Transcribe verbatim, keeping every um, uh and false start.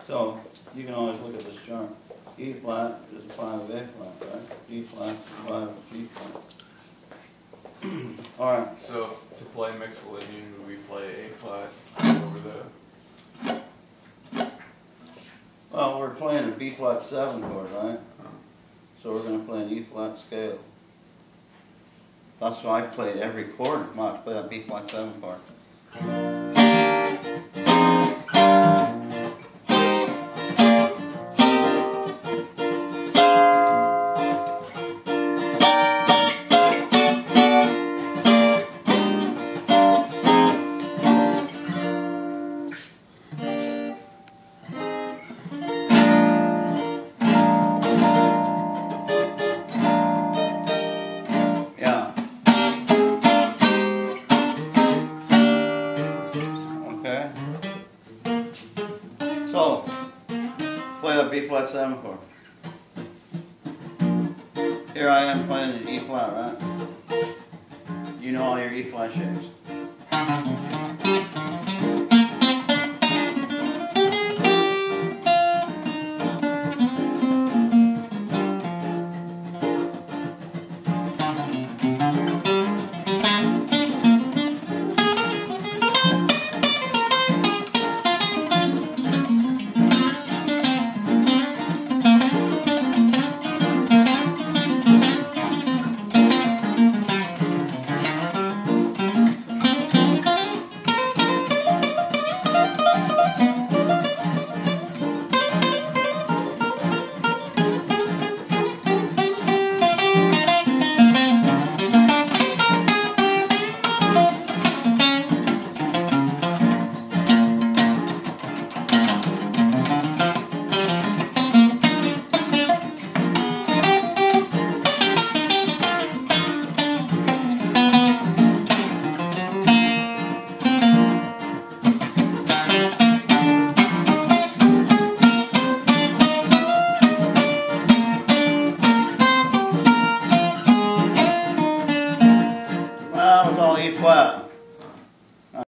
So, you can always look at this chart. E flat is a five of A flat, right? G flat is a five of G flat. Alright. So, to play Mixolydian, we play A flat over the... Well, we're playing a B flat seven chord, right? Oh. So we're going to play an E flat scale. That's why I played every chord. Might have to play that B flat seven chord. So, play that B flat seven chord. Here I am playing an E flat, right? You know all your E flat shapes.